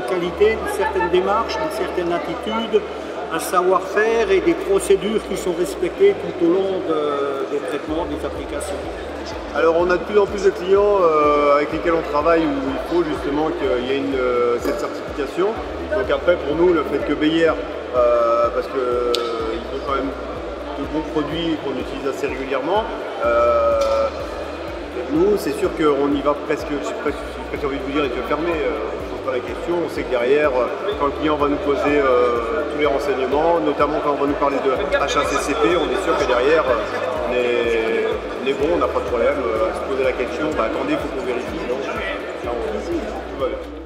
qualité, une certaine démarche, une certaine attitude, un savoir-faire et des procédures qui sont respectées tout au long des traitements, des applications. Alors on a de plus en plus de clients avec lesquels on travaille où il faut justement qu'il y ait cette certification. Donc après pour nous le fait que Beyer, parce qu'ils ont quand même de bons produits qu'on utilise assez régulièrement, nous c'est sûr qu'on y va presque, j'ai presque envie de vous dire, il faut fermer. On ne pose pas la question, on sait que derrière, quand le client va nous poser tous les renseignements, notamment quand on va nous parler de HACCP, on est sûr que derrière on est bon, on n'a pas de problème à se poser la question, bah, attendez, il faut qu'on vérifie. Non, tout va bien.